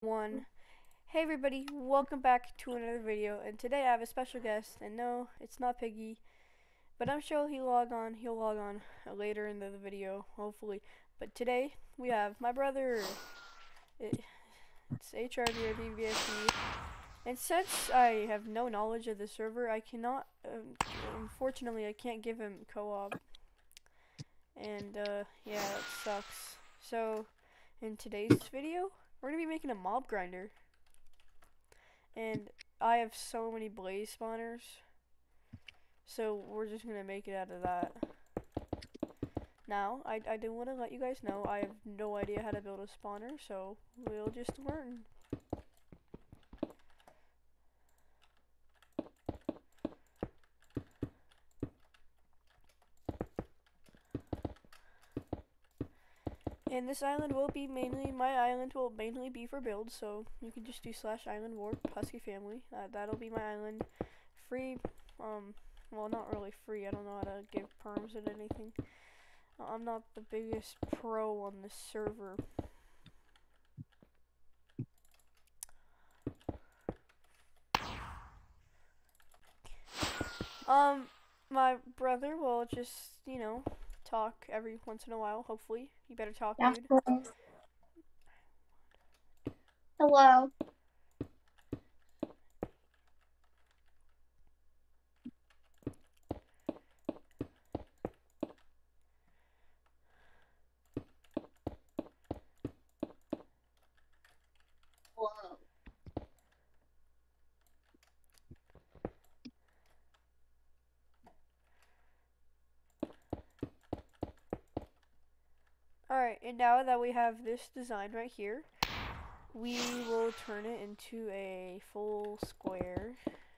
One. Hey everybody, welcome back to another video, and today I have a special guest, and no, it's not Piggy, but I'm sure he'll log on later in the video, hopefully. But today, we have my brother, it's HRBRBBFD, and since I have no knowledge of the server, I cannot, unfortunately I can't give him co-op, and yeah, that sucks. So, in today's video, we're gonna be making a mob grinder. And I have so many blaze spawners, so we're just gonna make it out of that. Now, I do want to let you guys know I have no idea how to build a spawner, so we'll just learn. And this island will be my island will mainly be for builds, so you can just do /island warp husky family. That'll be my island. Free, well, not really free. I don't know how to give perms and anything. I'm not the biggest pro on this server. My brother will just, talk every once in a while, hopefully. You better talk, Yeah. dude. Hello. Hello. Alright, and now that we have this design right here, we will turn it into a full square.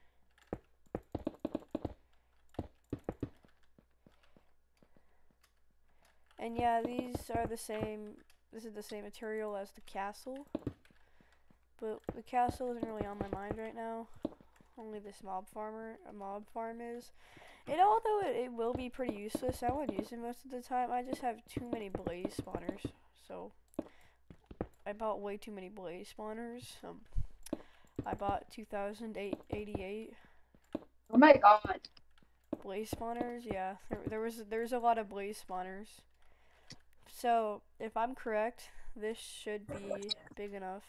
And yeah, these are the same, this is the same material as the castle, but the castle isn't really on my mind right now. Only this mob farm is. And although it will be pretty useless, I won't use it most of the time. I just have too many blaze spawners, so I bought way too many blaze spawners. I bought 2,088 Oh my god. blaze spawners. Yeah, there's a lot of blaze spawners. So if I'm correct, this should be big enough.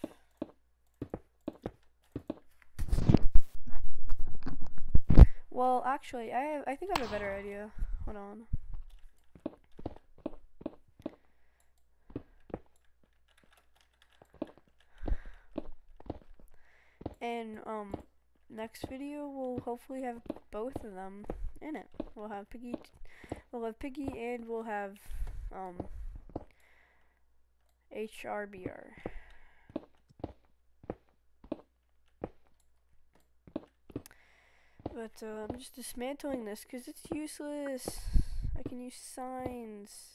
Well, actually, I think I have a better idea. Hold on. And next video we'll hopefully have both of them in it. We'll have Piggy, and we'll have HRBR. But I'm just dismantling this because it's useless. I can use signs.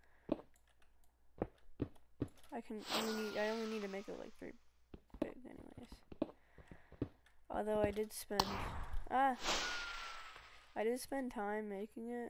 I only need to make it like 3 big anyways. Although I did spend time making it.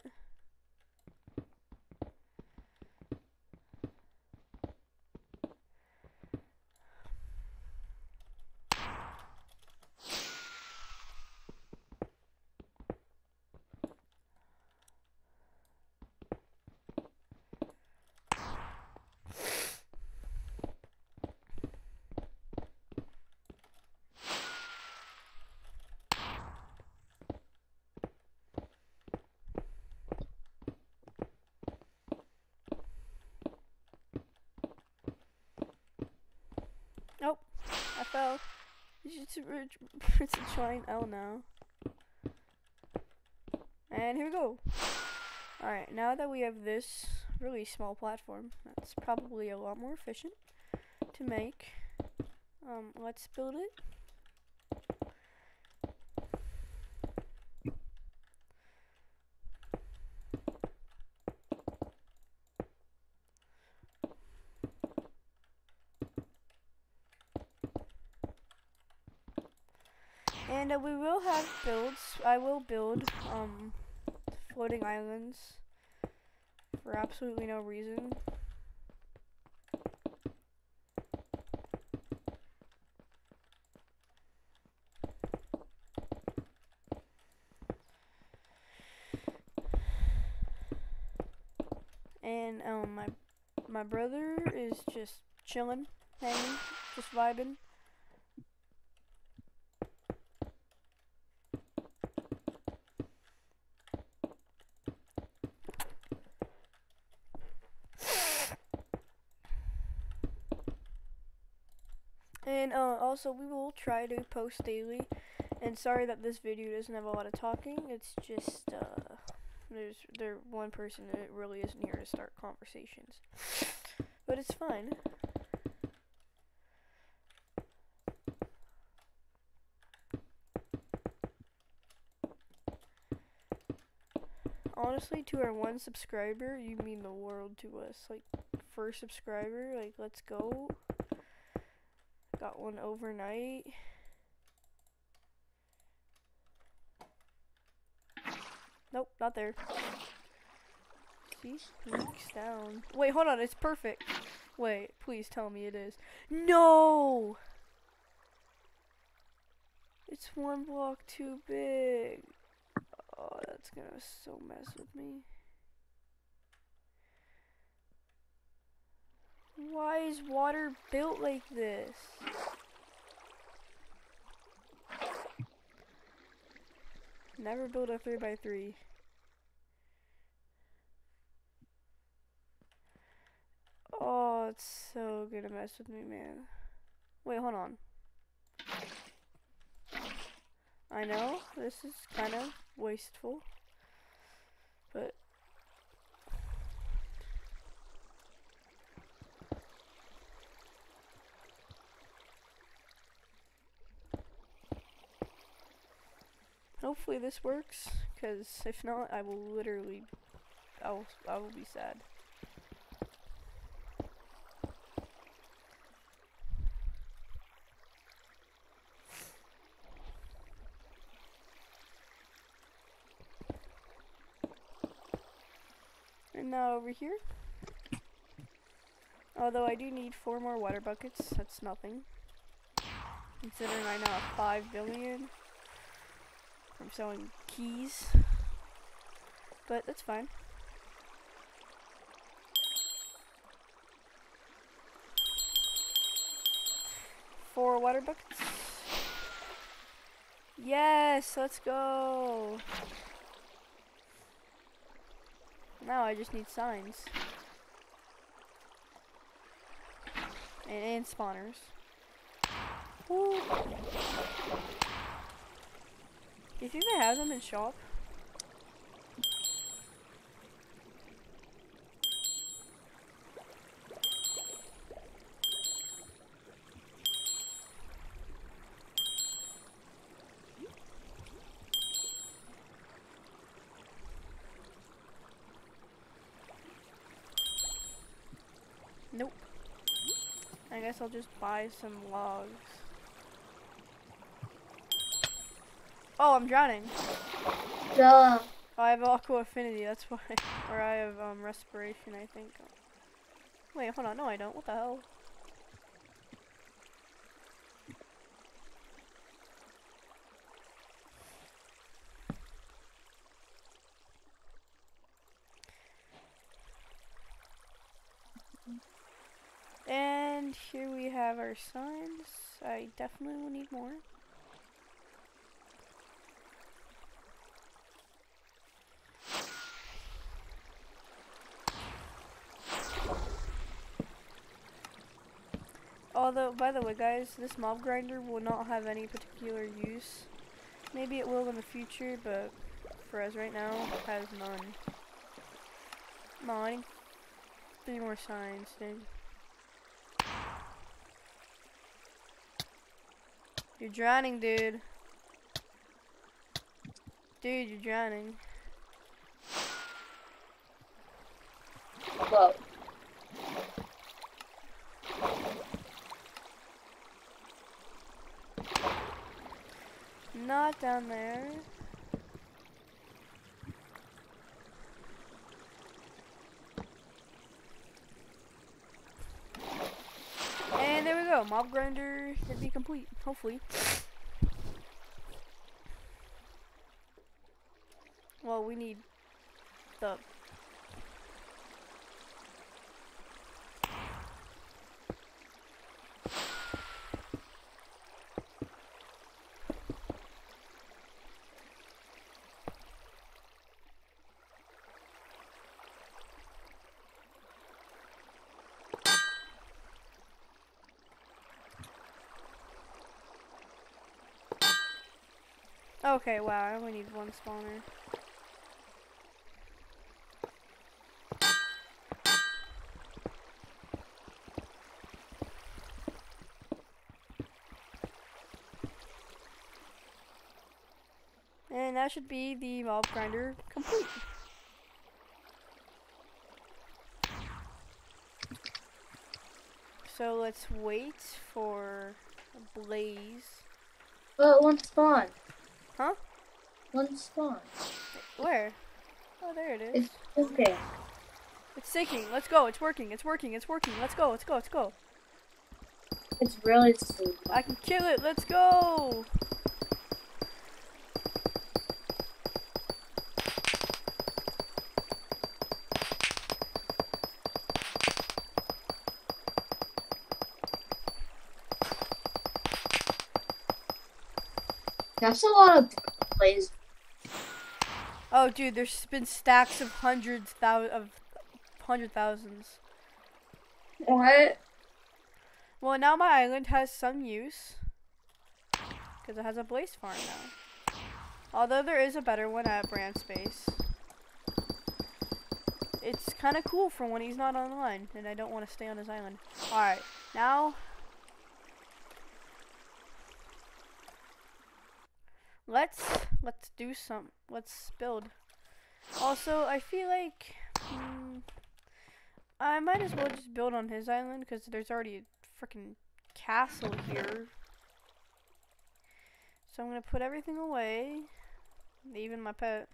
Nope, I fell. It's a giant L now. And here we go. Alright, now that we have this really small platform, that's probably a lot more efficient to make. Let's build it. And we will have builds. I will build floating islands for absolutely no reason. And my brother is just chilling, hanging, just vibing. And also we will try to post daily. And sorry that this video doesn't have a lot of talking. It's just there's one person that really isn't here to start conversations. But it's fine. Honestly, to our one subscriber, you mean the world to us. Like, first subscriber, like, let's go. Got one overnight. Nope, not there. See? Leaks down. Wait, hold on, it's perfect. Wait, please tell me it is. No! It's one block too big. Oh, that's gonna so mess with me. Why is water built like this? Never build a 3x3. Oh, it's so gonna mess with me, man. Wait, hold on. I know, this is kind of wasteful, but hopefully this works, because if not, I will literally, I will be sad. And now over here, although I do need 4 more water buckets, that's nothing, considering I now have 5 billion from selling keys, but that's fine. Four water buckets. Yes, let's go. Now I just need signs. And spawners. Woo. Do you think they have them in shop? Nope. I guess I'll just buy some logs. Oh, I'm drowning. Duh. Oh, I have aqua affinity, that's why. Or I have respiration, I think. Wait, hold on. No, I don't. What the hell? And here we have our signs. I definitely will need more. Although, by the way guys, this mob grinder will not have any particular use. Maybe it will in the future, but for us right now, it has none. Come on, I need 3 more signs, dude. You're drowning, dude. Dude, you're drowning. Whoa. Not down there. And there we go. Mob grinder should be complete, hopefully. Well, we need the Okay, wow, I only need one spawner. And that should be the mob grinder complete. So let's wait for a blaze. But one spawn. Huh? One spawn. Where? Oh, there it is. It's okay. It's sinking. Let's go. It's working. It's working. It's working. Let's go. Let's go. Let's go. It's really slow. I can kill it. Let's go. That's a lot of plays. Oh, dude, there's been stacks of hundred thousands. What? Well, now my island has some use because it has a blaze farm now. Although there is a better one at Brand Space. It's kind of cool for when he's not online and I don't want to stay on his island. Alright, now let's build. Also, I feel like I might as well just build on his island because there's already a freaking castle here. So I'm gonna put everything away, even my pet.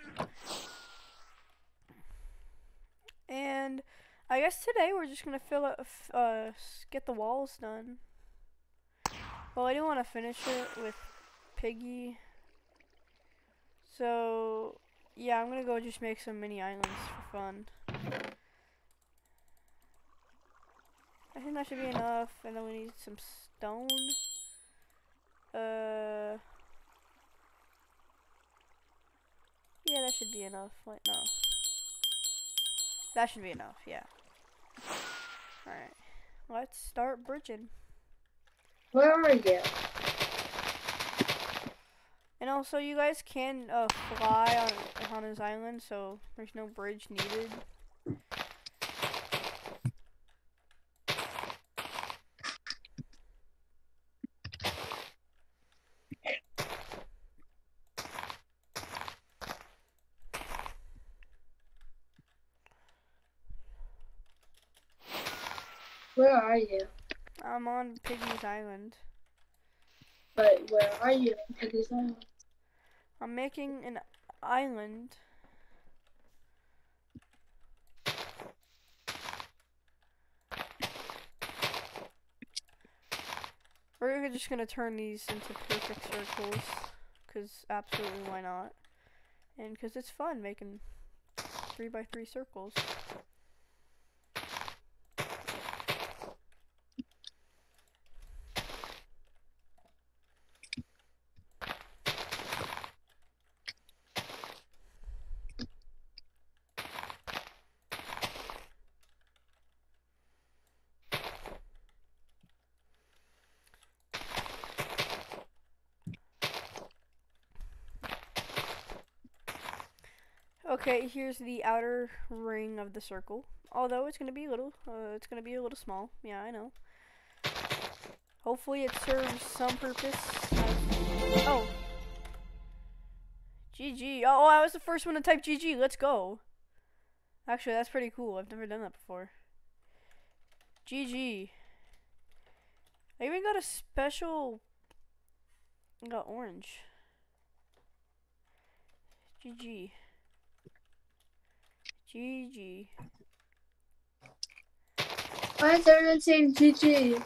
And I guess today we're just gonna get the walls done. Well, I do want to finish it with Piggy. So yeah, I'm gonna go just make some mini islands for fun. I think that should be enough, and then we need some stone. Yeah, that should be enough. Wait, no. That should be enough, yeah. Alright. Let's start bridging. Where are you? And also, you guys can fly on his island, so there's no bridge needed. Where are you? I'm on Piggy's island. But where are you in Piggy's Island? I'm making an island. We're just gonna turn these into perfect circles, cause absolutely why not? And cause it's fun making 3x3 circles. Okay, here's the outer ring of the circle. Although it's gonna be a little small. Yeah, I know. Hopefully it serves some purpose. Oh. GG. Oh, I was the first one to type GG. Let's go. Actually, that's pretty cool. I've never done that before. GG. I even got a special. I got orange. GG. GG. Why is everyone saying GG?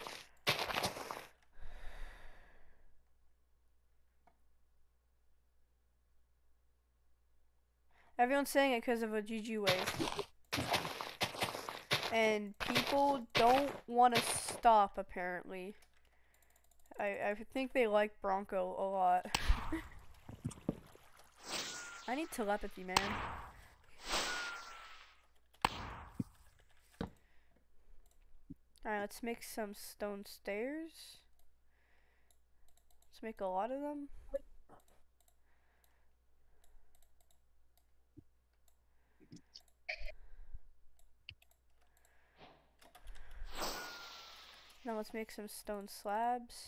Everyone's saying it because of a GG wave. And people don't want to stop, apparently. I think they like Bronco a lot. I need telepathy, man. Alright, let's make some stone stairs. Let's make a lot of them. Now let's make some stone slabs.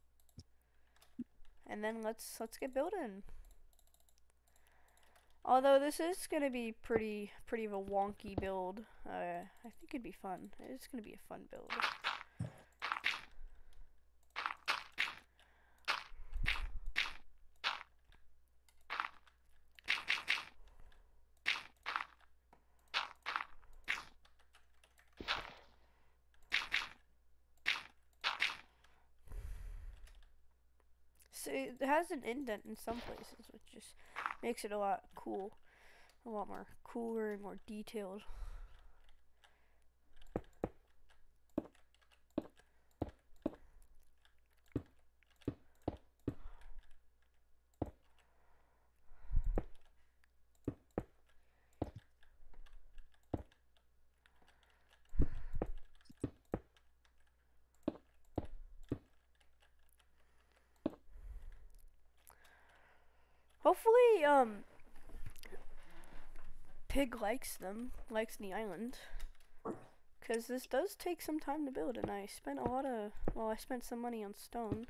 And then let's get building. Although this is gonna be pretty of a wonky build. I think it'd be fun. It's gonna be a fun build. So it has an indent in some places, which just makes it a lot more cooler and more detailed. Hopefully, Pig likes the island. Because this does take some time to build, and I spent I spent some money on stone.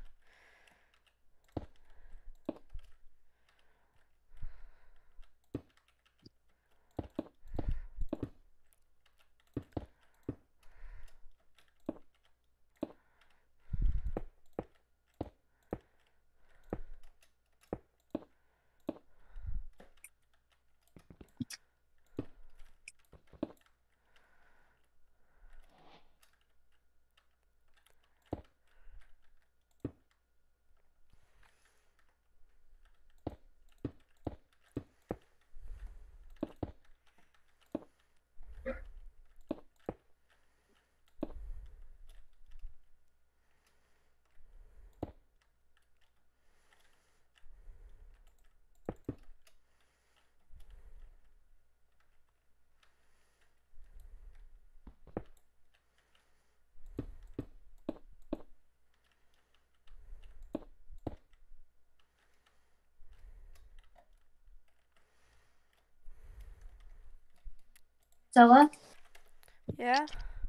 Stella? Yeah?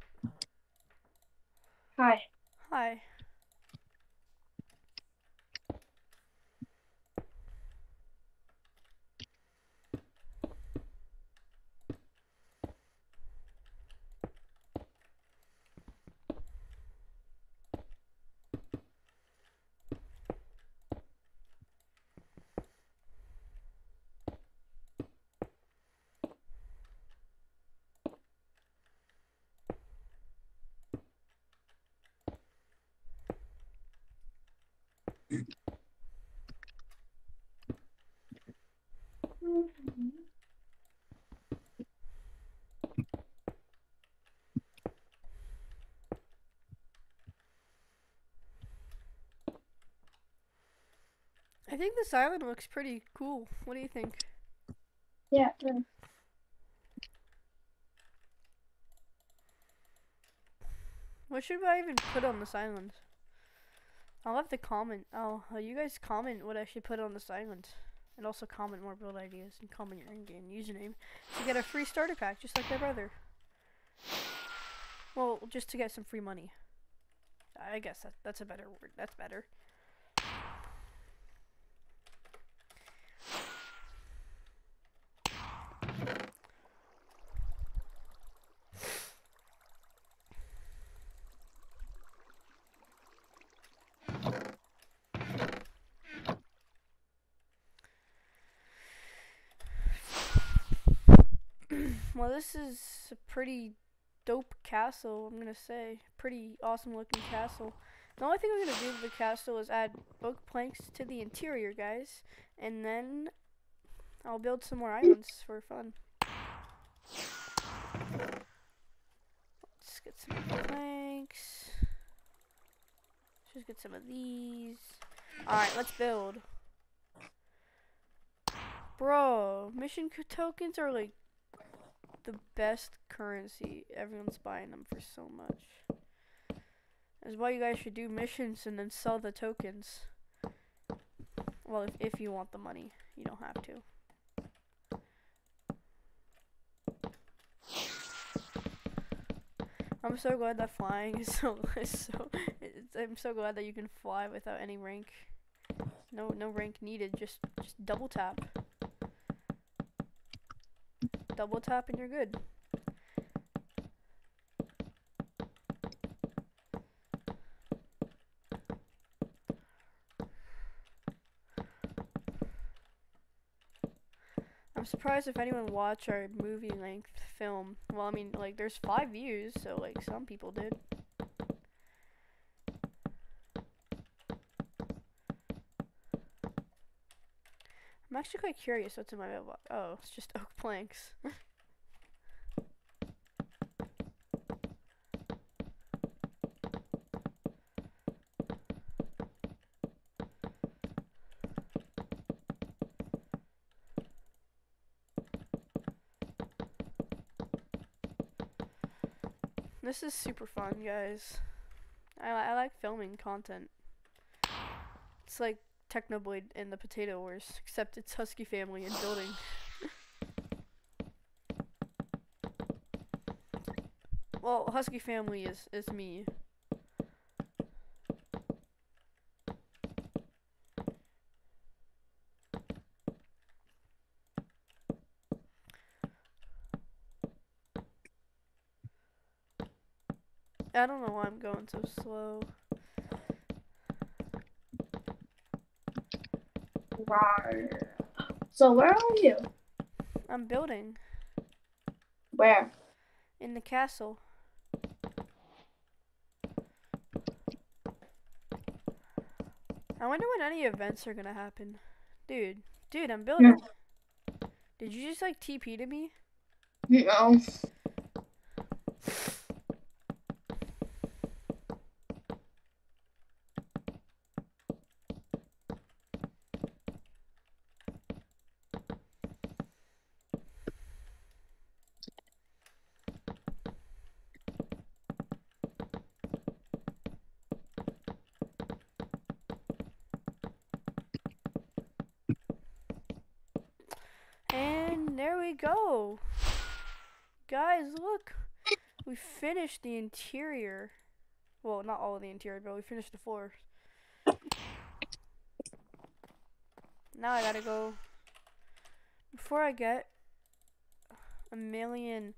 Hi. Hi. I think this island looks pretty cool. What do you think? Yeah. What should I even put on this island? I'll have to comment. You guys comment what I should put on this island. And also comment more build ideas and comment your in-game username to get a free starter pack, just like my brother. Well, just to get some free money. I guess that's a better word. That's better. Well, this is a pretty dope castle, I'm gonna say. Pretty awesome looking castle. The only thing I'm gonna do to the castle is add oak planks to the interior, guys. And then I'll build some more islands for fun. Let's get some planks. Let's just get some of these. Alright, let's build. Bro, mission tokens are like the best currency. Everyone's buying them for so much. That's why you guys should do missions and then sell the tokens. Well, if you want the money, you don't have to. I'm so glad that flying is I'm so glad that you can fly without any rank. No rank needed. Just double tap. Double tap and you're good. I'm surprised if anyone watched our movie length film. Well, I mean, like, there's 5 views, so, like, some people did. I'm actually quite curious what's in my mailbox. Oh, it's just oak planks. This is super fun, guys. I like filming content. It's like Technoblade and the Potato Wars, except it's Husky Family and building. Well, Husky Family is me. I don't know why I'm going so slow. So where are you? I'm building. Where? In the castle. I wonder when any events are gonna happen. Dude, I'm building. Did you just like TP to me? No. And there we go. Guys, look. We finished the interior. Well, not all of the interior, but we finished the floor. Now I gotta go. Before I get a million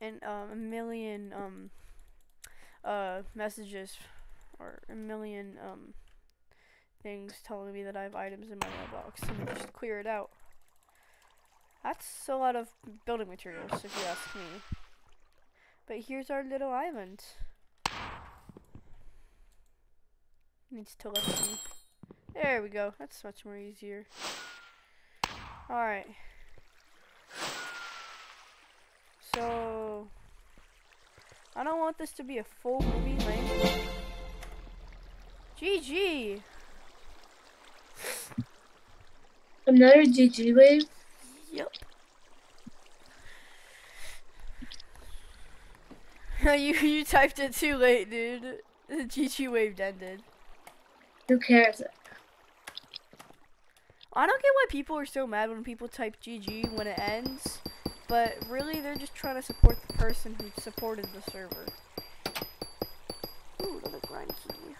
messages or a million things telling me that I have items in my mailbox, and just clear it out. That's a lot of building materials, if you ask me. But here's our little island. Needs to let me. There we go. That's much more easier. Alright. So, I don't want this to be a full movie length. GG! Another GG wave? Yep. you typed it too late, dude. The GG wave ended. Who cares? I don't get why people are so mad when people type GG when it ends, but really they're just trying to support the person who supported the server. Ooh, another grind key.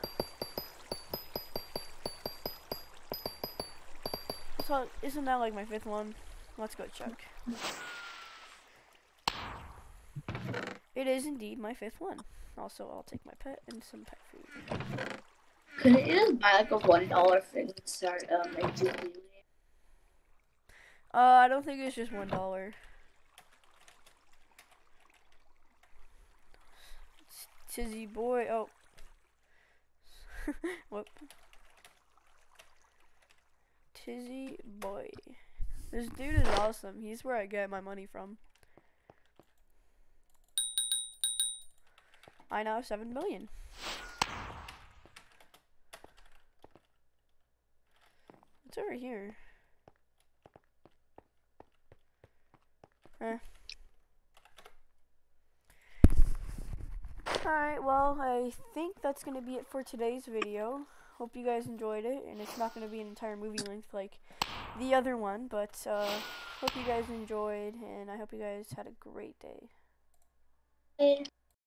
So, isn't that like my 5th one? Let's go check. It is indeed my 5th one. Also, I'll take my pet and some pet food. Couldn't you just buy like a $1 thing and start a GG? I don't think it's just $1. Tizzy boy. Oh. Whoop. Tizzy boy. This dude is awesome. He's where I get my money from. I now have 7 million. What's over here? Alright, well, I think that's going to be it for today's video. Hope you guys enjoyed it, and it's not going to be an entire movie length like the other one, but hope you guys enjoyed, and I hope you guys had a great day. Hey.